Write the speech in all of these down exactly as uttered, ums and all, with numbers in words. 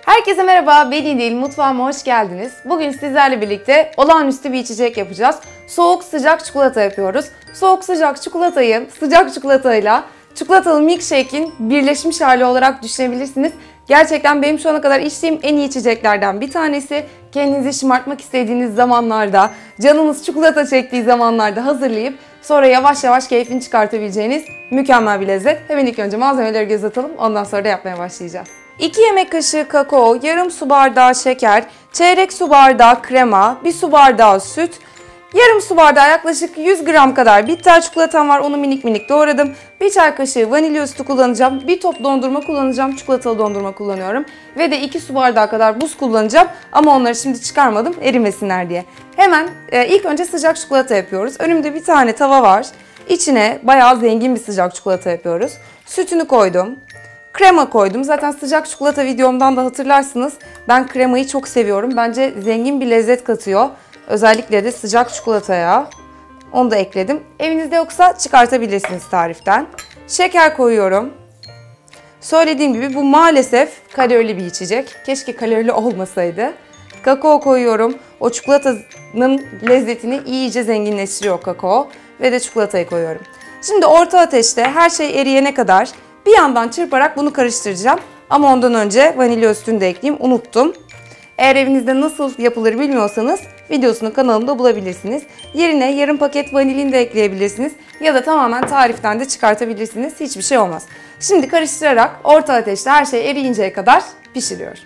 Herkese merhaba, ben İdil. Mutfağıma hoş geldiniz. Bugün sizlerle birlikte olağanüstü bir içecek yapacağız. Soğuk sıcak çikolata yapıyoruz. Soğuk sıcak çikolatayı sıcak çikolatayla çikolatalı milkshake'in birleşmiş hali olarak düşünebilirsiniz. Gerçekten benim şu ana kadar içtiğim en iyi içeceklerden bir tanesi. Kendinizi şımartmak istediğiniz zamanlarda, canınız çikolata çektiği zamanlarda hazırlayıp sonra yavaş yavaş keyfini çıkartabileceğiniz mükemmel bir lezzet. Hemen ilk önce malzemeleri göz atalım, ondan sonra da yapmaya başlayacağız. iki yemek kaşığı kakao, yarım su bardağı şeker, çeyrek su bardağı krema, bir su bardağı süt, yarım su bardağı yaklaşık yüz gram kadar bitter çikolatam var, onu minik minik doğradım. Bir çay kaşığı vanilya sütü kullanacağım, bir top dondurma kullanacağım, çikolatalı dondurma kullanıyorum. Ve de iki su bardağı kadar buz kullanacağım ama onları şimdi çıkarmadım erimesinler diye. Hemen e, ilk önce sıcak çikolata yapıyoruz. Önümde bir tane tava var, içine bayağı zengin bir sıcak çikolata yapıyoruz. Sütünü koydum. Krema koydum. Zaten sıcak çikolata videomdan da hatırlarsınız. Ben kremayı çok seviyorum. Bence zengin bir lezzet katıyor. Özellikle de sıcak çikolataya. Onu da ekledim. Evinizde yoksa çıkartabilirsiniz tariften. Şeker koyuyorum. Söylediğim gibi bu maalesef kalorili bir içecek. Keşke kalorili olmasaydı. Kakao koyuyorum. O çikolatanın lezzetini iyice zenginleştiriyor kakao. Ve de çikolatayı koyuyorum. Şimdi orta ateşte her şey eriyene kadar bir yandan çırparak bunu karıştıracağım. Ama ondan önce vanilya sütünü de ekleyeyim. Unuttum. Eğer evinizde nasıl yapılır bilmiyorsanız videosunu kanalımda bulabilirsiniz. Yerine yarım paket vanilin de ekleyebilirsiniz. Ya da tamamen tariften de çıkartabilirsiniz. Hiçbir şey olmaz. Şimdi karıştırarak orta ateşte her şey eriyinceye kadar pişiriyorum.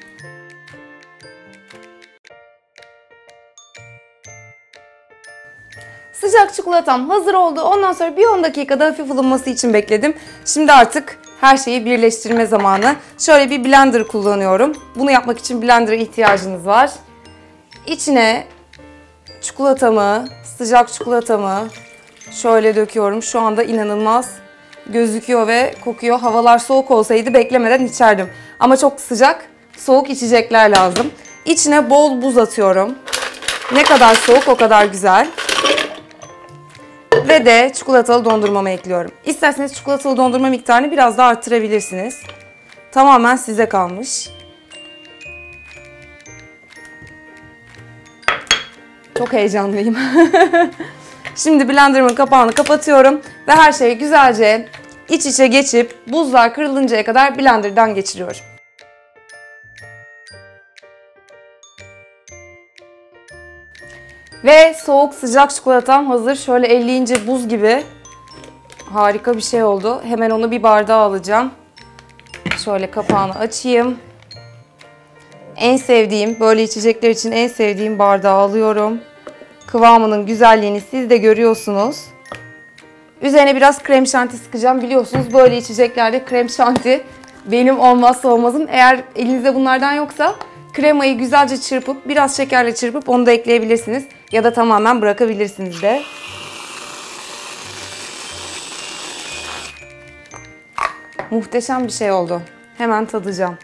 Sıcak çikolatam hazır oldu. Ondan sonra bir on dakikada hafif ılıması için bekledim. Şimdi artık her şeyi birleştirme zamanı. Şöyle bir blender kullanıyorum. Bunu yapmak için blender'a ihtiyacınız var. İçine çikolatamı, sıcak çikolatamı şöyle döküyorum. Şu anda inanılmaz gözüküyor ve kokuyor. Havalar soğuk olsaydı beklemeden içerdim. Ama çok sıcak, soğuk içecekler lazım. İçine bol buz atıyorum. Ne kadar soğuk o kadar güzel. Ve de çikolatalı dondurmamı ekliyorum. İsterseniz çikolatalı dondurma miktarını biraz daha arttırabilirsiniz. Tamamen size kalmış. Çok heyecanlıyım. Şimdi blenderımın kapağını kapatıyorum ve her şey güzelce iç içe geçip buzlar kırılıncaya kadar blenderdan geçiriyorum. Ve soğuk sıcak çikolatam hazır. Şöyle elleyince buz gibi harika bir şey oldu. Hemen onu bir bardağa alacağım. Şöyle kapağını açayım. En sevdiğim, böyle içecekler için en sevdiğim bardağı alıyorum. Kıvamının güzelliğini siz de görüyorsunuz. Üzerine biraz krem şanti sıkacağım. Biliyorsunuz böyle içeceklerde krem şanti benim olmazsa olmazım. Eğer elinizde bunlardan yoksa kremayı güzelce çırpıp biraz şekerle çırpıp onu da ekleyebilirsiniz. Ya da tamamen bırakabilirsiniz de. Muhteşem bir şey oldu. Hemen tadacağım.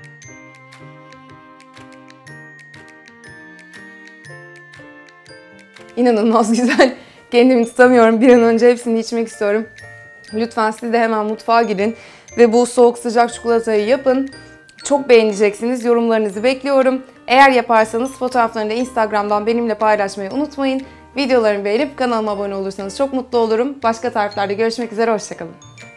İnanılmaz güzel. Kendimi tutamıyorum. Bir an önce hepsini içmek istiyorum. Lütfen siz de hemen mutfağa girin ve bu soğuk sıcak çikolatayı yapın. Çok beğeneceksiniz. Yorumlarınızı bekliyorum. Eğer yaparsanız fotoğraflarını da Instagram'dan benimle paylaşmayı unutmayın. Videolarımı beğenip kanalıma abone olursanız çok mutlu olurum. Başka tariflerde görüşmek üzere. Hoşça kalın.